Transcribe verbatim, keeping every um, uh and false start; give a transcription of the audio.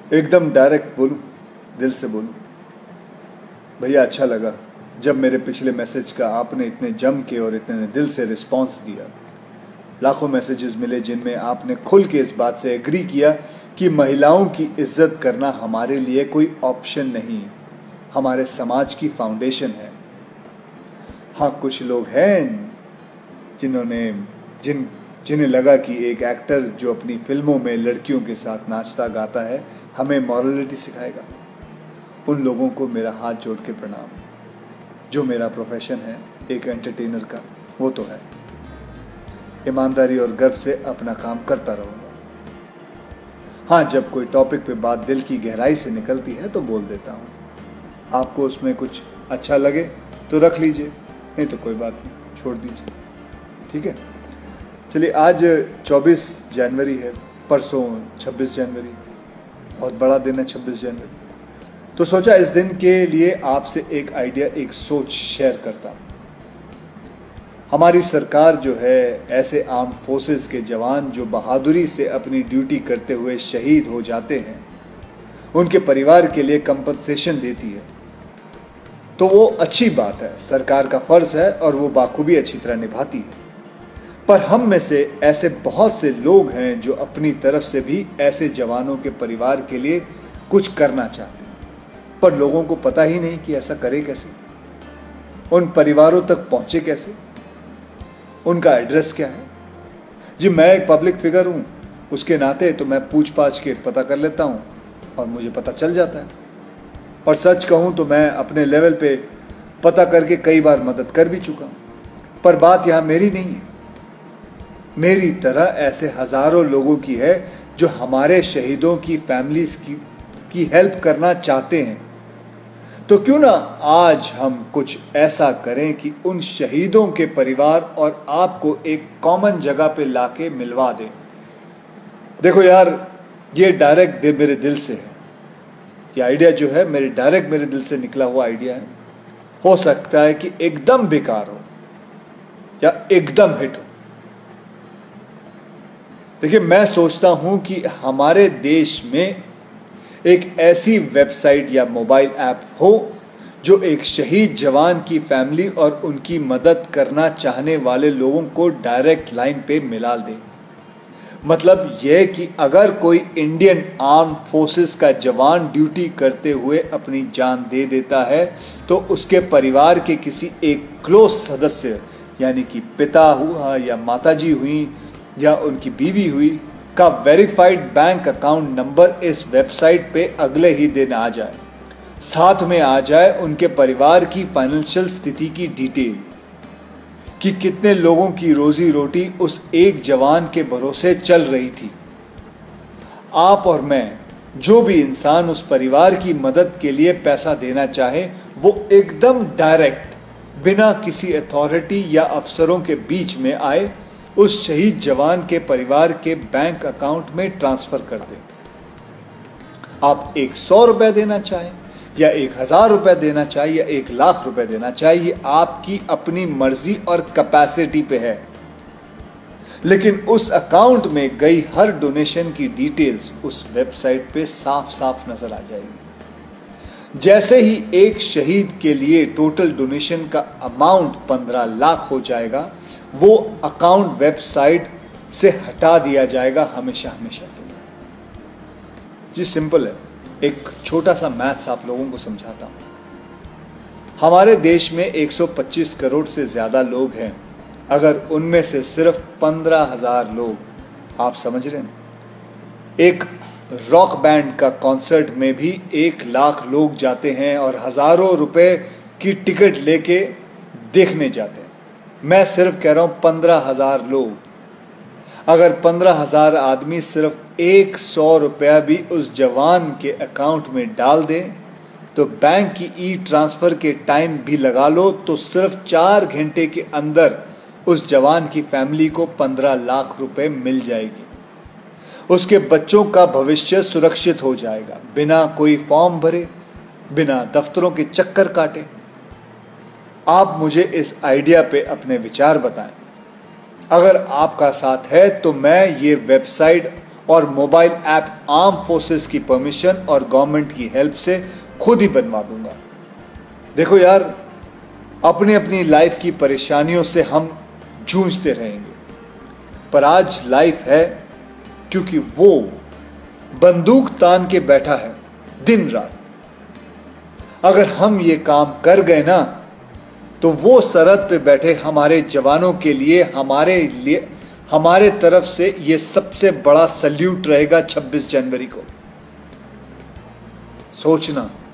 एकदम डायरेक्ट बोलूं, दिल से बोलूं। भैया अच्छा लगा जब मेरे पिछले मैसेज का आपने इतने जम के और इतने दिल से रिस्पांस दिया। लाखों मैसेजेस मिले जिनमें आपने खुल के इस बात से एग्री किया कि महिलाओं की इज्जत करना हमारे लिए कोई ऑप्शन नहीं, हमारे समाज की फाउंडेशन है। हाँ, कुछ लोग हैं जिन्होंने जिन जिन्हें लगा कि एक एक्टर जो अपनी फिल्मों में लड़कियों के साथ नाचता गाता है हमें मॉरलिटी सिखाएगा। उन लोगों को मेरा हाथ जोड़ के प्रणाम। जो मेरा प्रोफेशन है एक एंटरटेनर का, वो तो है। ईमानदारी और गर्व से अपना काम करता रहूँगा। हाँ, जब कोई टॉपिक पे बात दिल की गहराई से निकलती है तो बोल देता हूँ। आपको उसमें कुछ अच्छा लगे तो रख लीजिए, नहीं तो कोई बात नहीं, छोड़ दीजिए। ठीक है, चलिए। आज चौबीस जनवरी है, परसों छब्बीस जनवरी, बहुत बड़ा दिन है छब्बीस जनवरी। तो सोचा इस दिन के लिए आपसे एक आइडिया, एक सोच शेयर करता हूँ। हमारी सरकार जो है ऐसे आर्म फोर्सेस के जवान जो बहादुरी से अपनी ड्यूटी करते हुए शहीद हो जाते हैं, उनके परिवार के लिए कंपनसेशन देती है। तो वो अच्छी बात है, सरकार का फर्ज है और वो बाखूबी अच्छी तरह निभाती है। पर हम में से ऐसे बहुत से लोग हैं जो अपनी तरफ से भी ऐसे जवानों के परिवार के लिए कुछ करना चाहते हैं, पर लोगों को पता ही नहीं कि ऐसा करे कैसे, उन परिवारों तक पहुंचे कैसे, उनका एड्रेस क्या है। जी, मैं एक पब्लिक फिगर हूं, उसके नाते तो मैं पूछ पाछ के पता कर लेता हूं और मुझे पता चल जाता है। और सच कहूं तो मैं अपने लेवल पे पता करके कई बार मदद कर भी चुका हूं। पर बात यहां मेरी नहीं है, मेरी तरह ऐसे हजारों लोगों की है जो हमारे शहीदों की फैमिलीज की, की हेल्प करना चाहते हैं। तो क्यों ना आज हम कुछ ऐसा करें कि उन शहीदों के परिवार और आपको एक कॉमन जगह पे लाके मिलवा दें। देखो यार, ये डायरेक्ट दे मेरे दिल से है। ये आइडिया जो है मेरे डायरेक्ट मेरे दिल से निकला हुआ आइडिया है। हो सकता है कि एकदम बेकार हो या एकदम हिट हो। देखिए, मैं सोचता हूं कि हमारे देश में एक ऐसी वेबसाइट या मोबाइल ऐप हो जो एक शहीद जवान की फैमिली और उनकी मदद करना चाहने वाले लोगों को डायरेक्ट लाइन पे मिला दे। मतलब यह कि अगर कोई इंडियन आर्म फोर्सेस का जवान ड्यूटी करते हुए अपनी जान दे देता है तो उसके परिवार के किसी एक क्लोज सदस्य, यानी कि पिता हुआ या माताजी हुई या उनकी बीवी हुई, का वेरीफाइड बैंक अकाउंट नंबर इस वेबसाइट पे अगले ही दिन आ जाए। साथ में आ जाए उनके परिवार की फाइनेंशियल स्थिति की डिटेल, कि कितने लोगों की रोजी रोटी उस एक जवान के भरोसे चल रही थी। आप और मैं, जो भी इंसान उस परिवार की मदद के लिए पैसा देना चाहे, वो एकदम डायरेक्ट, बिना किसी अथॉरिटी या अफसरों के बीच में आए, उस शहीद जवान के परिवार के बैंक अकाउंट में ट्रांसफर कर दें। आप एक सौ रुपए देना चाहें या एक हजार रुपए देना चाहे या एक लाख रुपए देना चाहे, ये आपकी अपनी मर्जी और कैपेसिटी पे है। लेकिन उस अकाउंट में गई हर डोनेशन की डिटेल्स उस वेबसाइट पे साफ साफ नजर आ जाएगी। जैसे ही एक शहीद के लिए टोटल डोनेशन का अमाउंट पंद्रह लाख हो जाएगा, वो अकाउंट वेबसाइट से हटा दिया जाएगा हमेशा हमेशा के लिए। जी, सिंपल है। एक छोटा सा मैथ्स आप लोगों को समझाता हूं। हमारे देश में एक सौ पच्चीस करोड़ से ज्यादा लोग हैं। अगर उनमें से सिर्फ पंद्रह हजार लोग, आप समझ रहे हैं, एक रॉक बैंड का कॉन्सर्ट में भी एक लाख लोग जाते हैं और हजारों रुपए की टिकट लेके देखने जाते हैं। मैं सिर्फ कह रहा हूं पंद्रह हजार लोग। अगर पंद्रह हजार आदमी सिर्फ एक सौ रुपया भी उस जवान के अकाउंट में डाल दें, तो बैंक की ई ट्रांसफर के टाइम भी लगा लो, तो सिर्फ चार घंटे के अंदर उस जवान की फैमिली को पंद्रह लाख रुपए मिल जाएगी। उसके बच्चों का भविष्य सुरक्षित हो जाएगा, बिना कोई फॉर्म भरे, बिना दफ्तरों के चक्कर काटे। आप मुझे इस आइडिया पे अपने विचार बताएं। अगर आपका साथ है तो मैं ये वेबसाइट और मोबाइल ऐप आर्म फोर्सेस की परमिशन और गवर्नमेंट की हेल्प से खुद ही बनवा दूंगा। देखो यार, अपनी अपनी लाइफ की परेशानियों से हम जूझते रहेंगे, पर आज लाइफ है क्योंकि वो बंदूक तान के बैठा है दिन रात। अगर हम ये काम कर गए ना, तो वो सरहद पे बैठे हमारे जवानों के लिए हमारे लिए हमारे तरफ से ये सबसे बड़ा सल्यूट रहेगा छब्बीस जनवरी को। सोचना।